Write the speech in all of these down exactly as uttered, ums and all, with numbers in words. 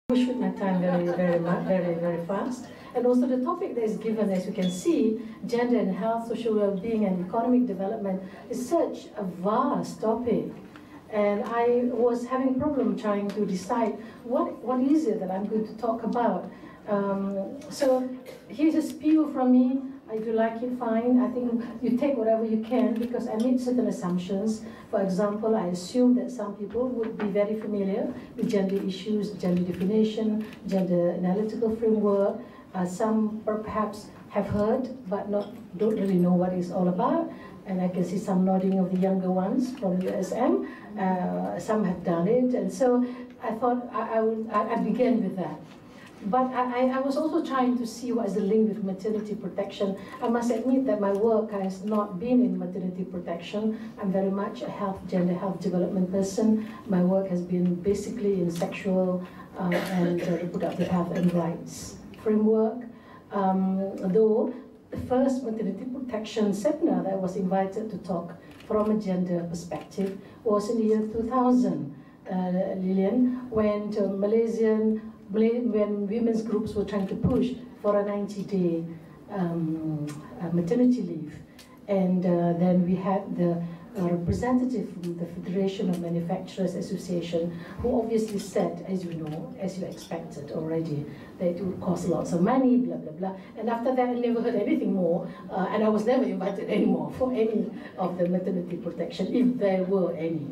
Push with my time very, very, very, very fast. And also the topic that is given, as you can see, gender and health, social well-being and economic development is such a vast topic. And I was having problem trying to decide what, what is it that I'm going to talk about. Um, so here's a spiel from me. If you like it, fine. I think you take whatever you can, because I made certain assumptions. For example, I assume that some people would be very familiar with gender issues, gender definition, gender analytical framework. Uh, some perhaps have heard, but not don't really know what it's all about. And I can see some nodding of the younger ones from U S M. Uh, some have done it, and so I thought I, I would I, I began with that. But I, I was also trying to see what is the link with maternity protection. I must admit that my work has not been in maternity protection. I'm very much a health, gender health development person. My work has been basically in sexual uh, and uh, reproductive health and rights framework. Um, though the first maternity protection seminar that I was invited to talk from a gender perspective was in the year two thousand, uh, Lillian, when uh, Malaysian when women's groups were trying to push for a ninety day um, uh, maternity leave. And uh, then we had the uh, representative from the Federation of Manufacturers Association, who obviously said, as you know, as you expected already, that it would cost lots of money, blah, blah, blah. And after that, I never heard anything more, uh, and I was never invited anymore for any of the maternity protection, if there were any.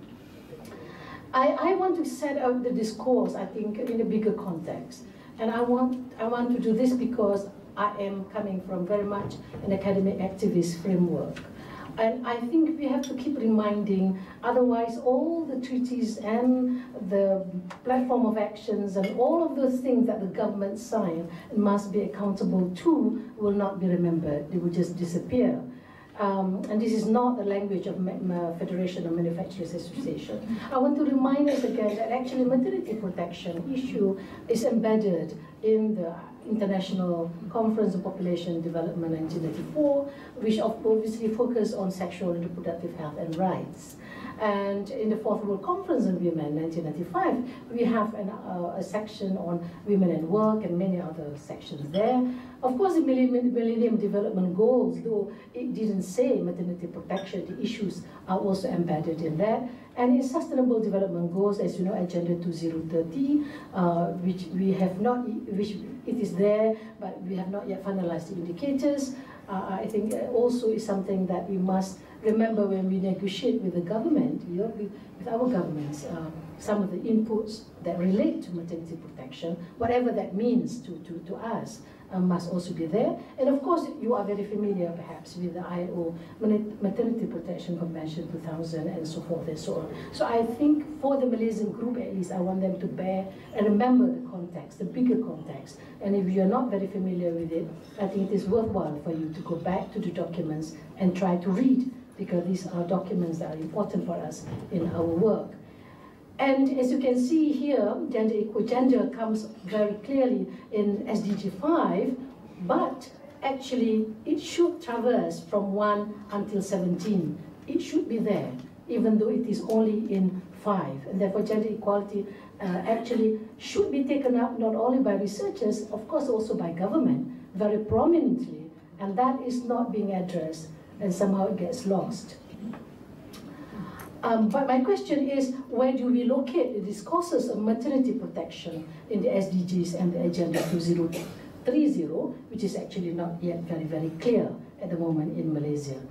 I, I want to set out the discourse, I think, in a bigger context. And I want, I want to do this because I am coming from very much an academic activist framework. And I think we have to keep reminding, otherwise all the treaties and the platform of actions and all of those things that the government sign and must be accountable to will not be remembered. They will just disappear. Um, and this is not the language of Ma Federation of Manufacturers Association. I want to remind us again that actually maternity protection issue is embedded in the International Conference on Population Development nineteen ninety-four, which obviously focused on sexual and reproductive health and rights. And in the Fourth World Conference on Women, nineteen ninety-five, we have an, uh, a section on women and work and many other sections there. Of course, the Millennium Development Goals, though it didn't say maternity protection, the issues are also embedded in that. And in Sustainable Development Goals, as you know, Agenda two thousand thirty, uh, which we have not, which it is there, but we have not yet finalized the indicators. Uh, I think also is something that we must remember when we negotiate with the government, you know, with, with our governments, uh, some of the inputs that relate to maternity protection, whatever that means to, to, to us, uh, must also be there. And of course, you are very familiar perhaps with the I L O Maternity Protection Convention two thousand and so forth and so on. So I think for the Malaysian group at least, I want them to bear and remember the context, the bigger context. And if you're not very familiar with it, I think it is worthwhile for you to go back to the documents and try to read, because these are documents that are important for us in our work. And as you can see here, gender equal gender comes very clearly in S D G five, but actually it should traverse from one until seventeen. It should be there, even though it is only in five. And therefore gender equality uh, actually should be taken up not only by researchers, of course also by government, very prominently. And that is not being addressed, and somehow it gets lost. Um, but my question is, where do we locate the discourses of maternity protection in the S D Gs and the Agenda two thousand thirty, which is actually not yet very, very clear at the moment in Malaysia?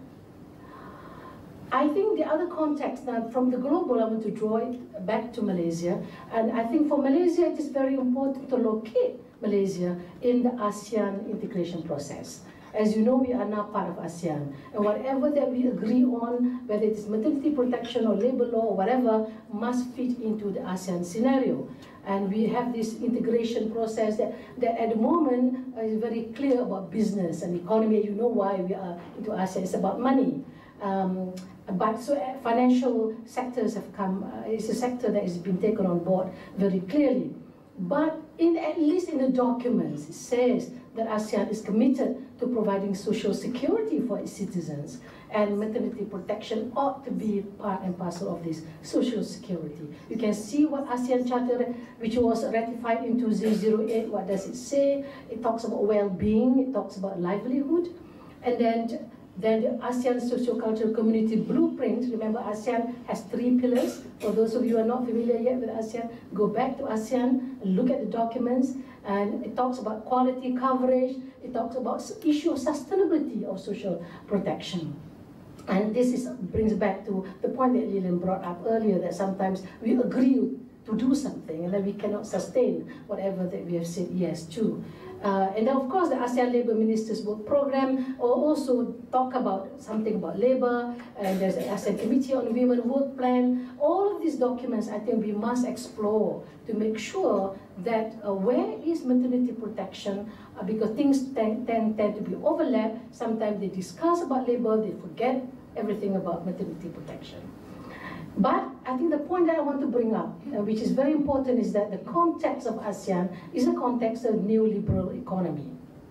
I think the other context, now from the global, I want to draw it back to Malaysia. And I think for Malaysia, it is very important to locate Malaysia in the ASEAN integration process. As you know, we are now part of ASEAN, and whatever that we agree on, whether it is maternity protection or labor law or whatever, must fit into the ASEAN scenario. And we have this integration process that, that at the moment is very clear about business and economy. You know why we are into ASEAN, it's about money. Um, but so financial sectors have come, uh, it's a sector that has been taken on board very clearly. But in, at least in the documents, it says that ASEAN is committed to providing social security for its citizens, and maternity protection ought to be part and parcel of this social security. You can see what ASEAN Charter, which was ratified in two thousand eight, what does it say? It talks about well-being, it talks about livelihood, and then Then the ASEAN Socio-Cultural Community Blueprint. Remember, ASEAN has three pillars. For those of you who are not familiar yet with ASEAN, go back to ASEAN, look at the documents, and it talks about quality coverage. It talks about issue of sustainability of social protection. And this is, brings back to the point that Lilian brought up earlier, that sometimes we agree to do something and then we cannot sustain whatever that we have said yes to. Uh, and then of course the ASEAN Labour Ministers Work Programme also talk about something about labour, and there's the ASEAN Committee on Women Work Plan. All of these documents I think we must explore to make sure that uh, where is maternity protection, uh, because things tend, tend, tend to be overlapped. Sometimes they discuss about labour, they forget everything about maternity protection. But I think the point that I want to bring up, uh, which is very important, is that the context of ASEAN is a context of neoliberal economy.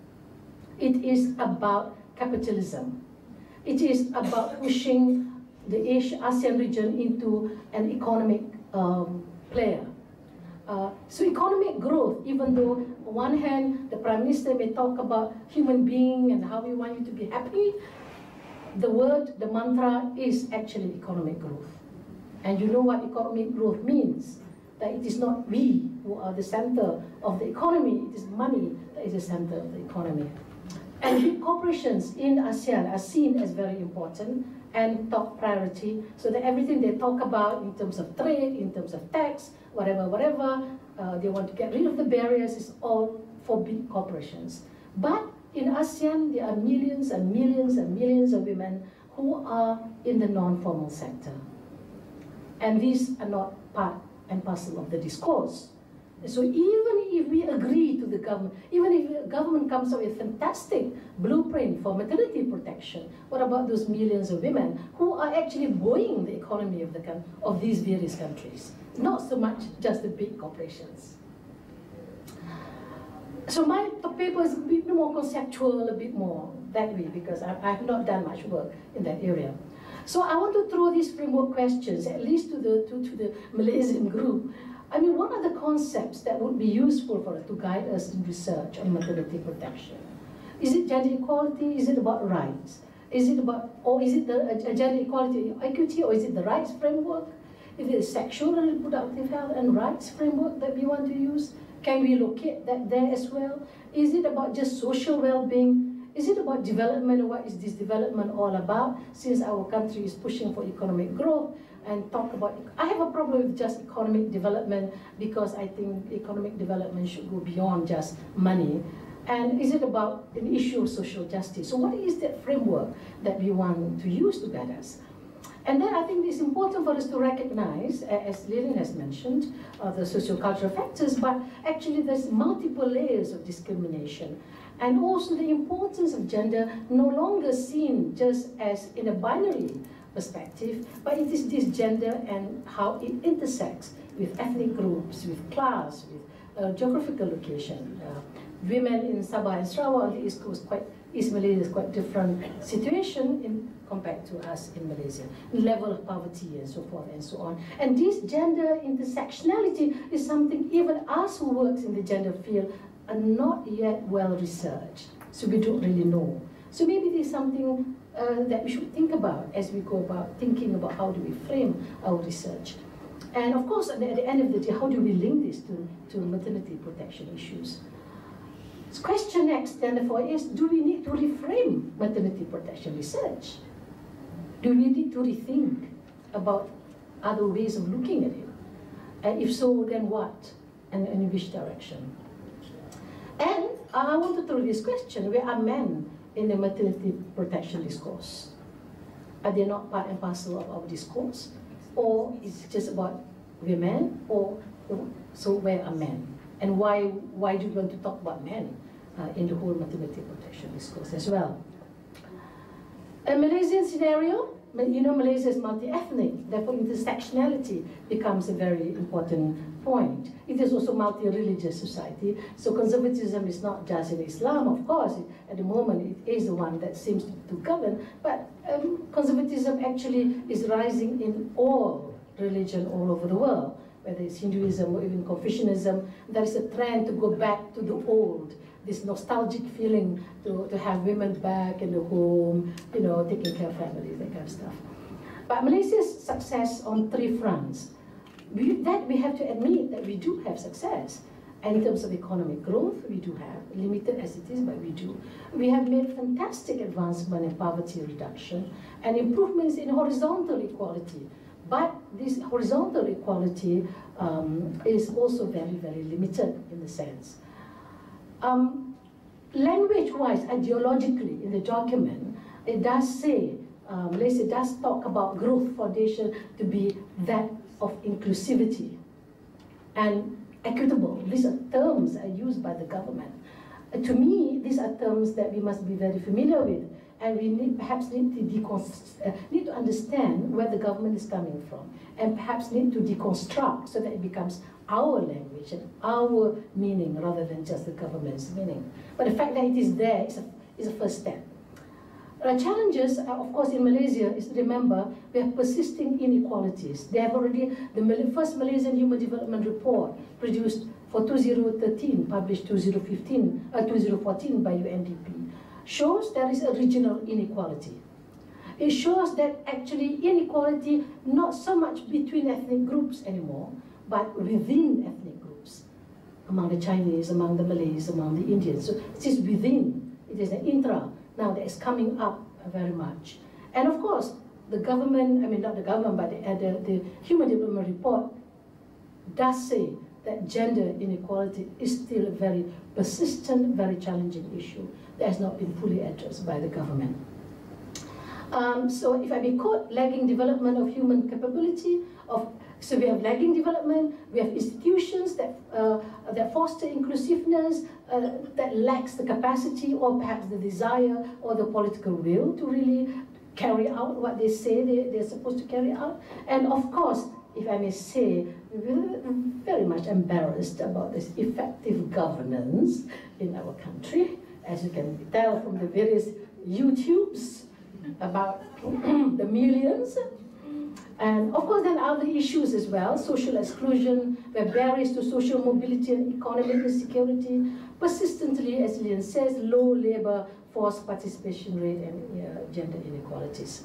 It is about capitalism. It is about pushing the ASEAN region into an economic um, player. Uh, so economic growth, even though on one hand the Prime Minister may talk about human being and how we want you to be happy, the word, the mantra is actually economic growth. And you know what economic growth means, that it is not we who are the center of the economy, it is money that is the center of the economy. And big corporations in ASEAN are seen as very important and top priority, so that everything they talk about in terms of trade, in terms of tax, whatever, whatever, uh, they want to get rid of the barriers, is all for big corporations. But in ASEAN, there are millions and millions and millions of women who are in the non-formal sector. And these are not part and parcel of the discourse. So even if we agree to the government, even if the government comes up with a fantastic blueprint for maternity protection, what about those millions of women who are actually buoying the economy of, the, of these various countries? Not so much just the big corporations. So my paper is a bit more conceptual, a bit more that way, because I, I have not done much work in that area. So I want to throw these framework questions, at least to the, to, to the Malaysian group. I mean, what are the concepts that would be useful for us to guide us in research on maternity protection? Is it gender equality? Is it about rights? Is it about, or is it the uh, gender equality equity, or is it the rights framework? Is it the sexual and reproductive health and rights framework that we want to use? Can we locate that there as well? Is it about just social well-being? Is it about development? What is this development all about? Since our country is pushing for economic growth and talk about, I have a problem with just economic development, because I think economic development should go beyond just money. And is it about an issue of social justice? So what is that framework that we want to use to guide us? And then I think it's important for us to recognize, as Lilian has mentioned, uh, the socio-cultural factors, but actually there's multiple layers of discrimination. And also the importance of gender no longer seen just as in a binary perspective, but it is this gender and how it intersects with ethnic groups, with class, with uh, geographical location. Uh, women in Sabah and Sarawak on the East Coast, quite, East Malaysia is quite different situation in, compared to us in Malaysia. Level of poverty and so forth and so on. And this gender intersectionality is something even us who works in the gender field are not yet well researched, so we don't really know. So maybe there's something uh, that we should think about as we go about thinking about how do we frame our research. And of course, at the, at the end of the day, how do we link this to, to maternity protection issues? The question next, then, therefore, is, do we need to reframe maternity protection research? Do we need to rethink about other ways of looking at it? And if so, then what? And, and in which direction? And I want to throw this question, where are men in the maternity protection discourse? Are they not part and parcel of our discourse? Or is it just about women? Or, or so where are men? And why, why do we want to talk about men uh, in the whole maternity protection discourse as well? A Malaysian scenario, you know, Malaysia is multi-ethnic, therefore intersectionality becomes a very important point. It is also multi-religious society, so conservatism is not just in Islam, of course. At the moment, it is the one that seems to govern, but um, conservatism actually is rising in all religion all over the world, whether it's Hinduism or even Confucianism. There is a trend to go back to the old, this nostalgic feeling to, to have women back in the home, you know, taking care of families, that kind of stuff. But Malaysia's success on three fronts, we, that we have to admit that we do have success. And in terms of economic growth, we do have, limited as it is, but we do. We have made fantastic advancement in poverty reduction and improvements in horizontal equality. But this horizontal equality um, is also very, very limited in the sense. Um, Language-wise, ideologically, in the document, it does say, uh, Malaysia does talk about growth foundation to be that of inclusivity and equitable. These are terms that are used by the government. Uh, to me, these are terms that we must be very familiar with, and we need, perhaps need to, deconst uh, need to understand where the government is coming from, and perhaps need to deconstruct so that it becomes our language and our meaning rather than just the government's meaning. But the fact that it is there is a, is a first step. The challenges, uh, of course, in Malaysia is, remember, we have persisting inequalities. They have already, the first Malaysian Human Development Report produced for two thousand thirteen, published two thousand fifteen, uh, two thousand fourteen by U N D P, shows there is a regional inequality. It shows that actually inequality not so much between ethnic groups anymore, but within ethnic groups, among the Chinese, among the Malays, among the Indians. So it is within, it is an intra now that is coming up very much. And of course, the government, I mean not the government, but the, uh, the, the Human Development Report does say that gender inequality is still a very persistent, very challenging issue that has not been fully addressed by the government. Um, so if I may quote, lagging development of human capability, of so we have lagging development, we have institutions that, uh, that foster inclusiveness, uh, that lacks the capacity or perhaps the desire or the political will to really carry out what they say they, they're supposed to carry out. And of course, if I may say, we're very much embarrassed about this effective governance in our country, as you can tell from the various YouTubes about the millions. And of course, then other issues as well, social exclusion, where barriers to social mobility and economic insecurity, persistently, as Lilian says, low labor force participation rate and uh, gender inequalities.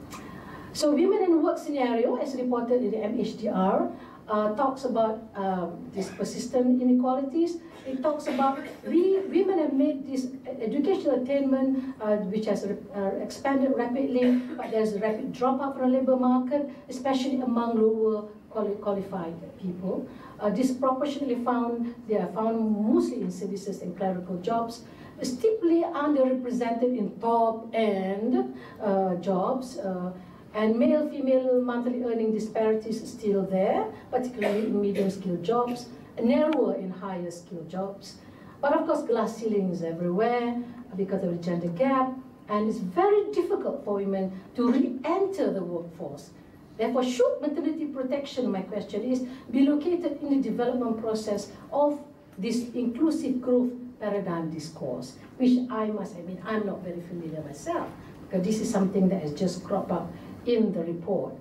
So women in work scenario, as reported in the M H D R, uh, talks about um, these persistent inequalities. It talks about we women have made this educational attainment, uh, which has uh, expanded rapidly, but there's a rapid dropout from the labor market, especially among lower quali qualified people. Uh, disproportionately found, they are found mostly in services and clerical jobs, steeply underrepresented in top-end uh, jobs. Uh, And male-female monthly earning disparities is still there, particularly in medium-skilled jobs, narrower in higher-skilled jobs. But of course, glass ceilings everywhere because of the gender gap, and it's very difficult for women to re-enter the workforce. Therefore, should maternity protection, my question is, be located in the development process of this inclusive growth paradigm discourse, which I must admit, I'm not very familiar myself, because this is something that has just cropped up in the report.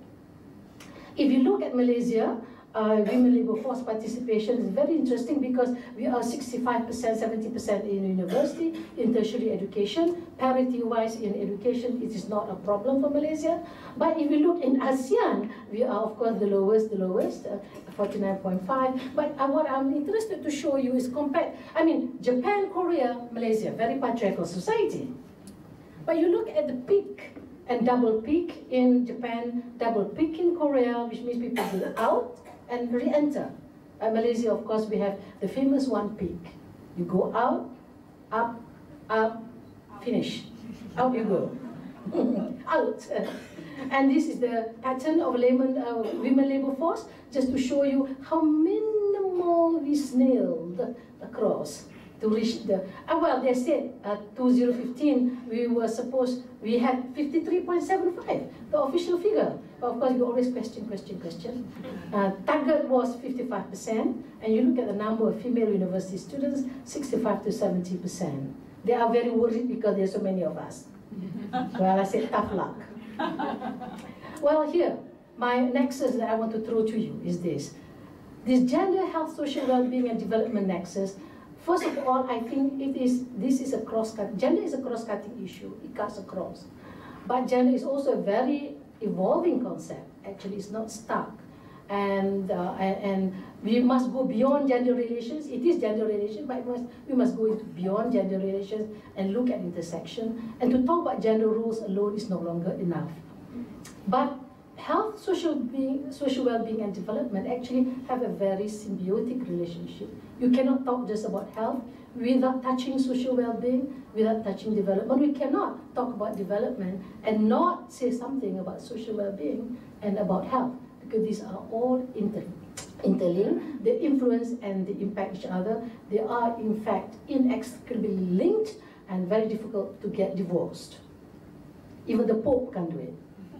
If you look at Malaysia, uh, women labor force participation is very interesting because we are sixty-five percent, seventy percent in university, in tertiary education. Parity-wise in education, it is not a problem for Malaysia. But if you look in ASEAN, we are of course the lowest, the lowest, uh, forty-nine point five. But uh, what I'm interested to show you is compared, I mean, Japan, Korea, Malaysia, very patriarchal society. But you look at the peak and double peak in Japan, double peak in Korea, which means people go out and re-enter. Uh, Malaysia, of course, we have the famous one peak. You go out, up, up, finish. Out you go. Out. And this is the pattern of layman, uh, women labor force, just to show you how minimal we snailed across. to reach the, uh, well, they said uh, two thousand fifteen, we were supposed, we had fifty-three point seven five, the official figure. But of course, we always question, question, question. Uh, target was fifty-five percent, and you look at the number of female university students, sixty-five to seventy percent. They are very worried because there are so many of us. Well, I said, tough luck. Well, here, my nexus that I want to throw to you is this. This gender, health, social well-being, and development nexus. First of all, I think it is, this is a cross-cutting, gender is a cross-cutting issue, it cuts across. But gender is also a very evolving concept, actually it's not stuck. And, uh, and, and we must go beyond gender relations, it is gender relations, but we must, we must go into beyond gender relations and look at intersection. And to talk about gender roles alone is no longer enough. But health, social being, social well-being, and development actually have a very symbiotic relationship. You cannot talk just about health without touching social well-being, without touching development. We cannot talk about development and not say something about social well-being and about health, because these are all inter interlinked. They influence and they impact each other. They are, in fact, inextricably linked and very difficult to get divorced. Even the Pope can do it.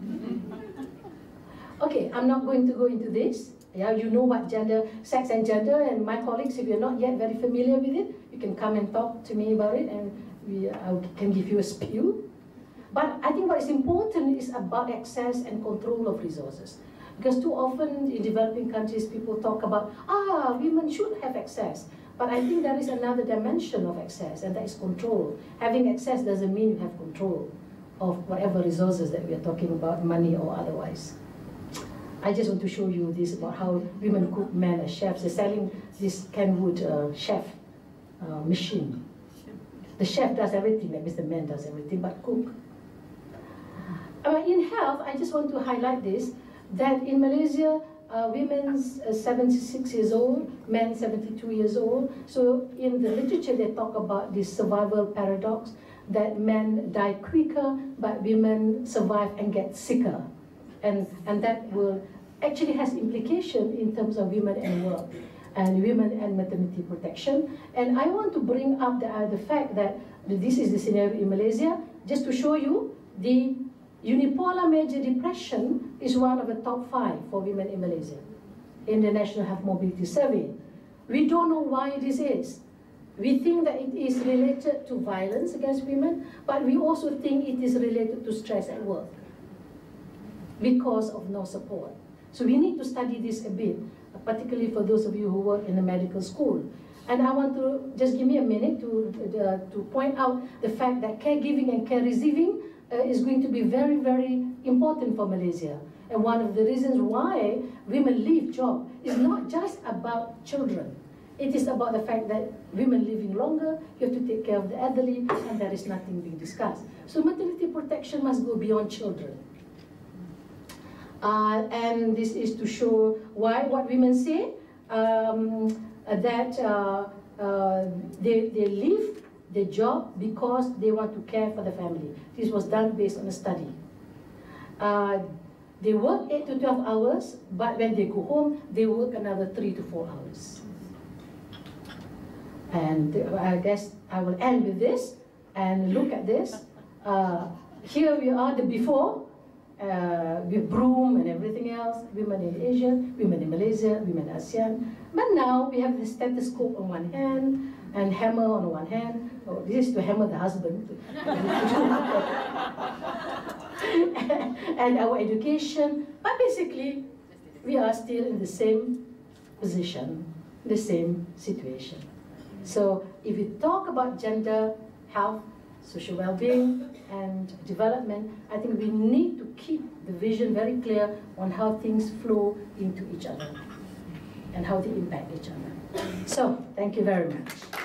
Okay, I'm not going to go into this. Yeah, you know what gender, sex and gender, and my colleagues, if you're not yet very familiar with it, you can come and talk to me about it, and we, I can give you a spew. But I think what is important is about access and control of resources. Because too often in developing countries, people talk about, ah, women should have access. But I think there is another dimension of access, and that is control. Having access doesn't mean you have control of whatever resources that we are talking about, money or otherwise. I just want to show you this about how women cook, men as chefs. They're selling this Kenwood uh, chef uh, machine. The chef does everything, that means the man does everything but cook. Uh, in health, I just want to highlight this, that in Malaysia, uh, women's uh, seventy-six years old, men seventy-two years old. So in the literature, they talk about this survival paradox, that men die quicker, but women survive and get sicker. And, and that will actually has implication in terms of women and work, and women and maternity protection. And I want to bring up the, uh, the fact that this is the scenario in Malaysia, just to show you the unipolar major depression is one of the top five for women in Malaysia in the National Health Mobility Survey. We don't know why this is. We think that it is related to violence against women, but we also think it is related to stress at work, because of no support. So we need to study this a bit, particularly for those of you who work in a medical school. And I want to, just give me a minute to, uh, to point out the fact that caregiving and care receiving uh, is going to be very, very important for Malaysia. And one of the reasons why women leave job is not just about children. It is about the fact that women living longer, you have to take care of the elderly, and there is nothing being discussed. So maternity protection must go beyond children. Uh, and this is to show why what women say, um, that uh, uh, they, they leave the job because they want to care for the family. This was done based on a study. Uh, they work eight to twelve hours, but when they go home, they work another three to four hours. And I guess I will end with this, and look at this. Uh, here we are, the before. Uh, with broom and everything else, women in Asia, women in Malaysia, women in ASEAN. But now we have the stethoscope on one hand and hammer on one hand. Oh, this is to hammer the husband. And our education. But basically, we are still in the same position, the same situation. So if we talk about gender, health, social well-being, and development, I think we need to keep the vision very clear on how things flow into each other and how they impact each other. So, thank you very much.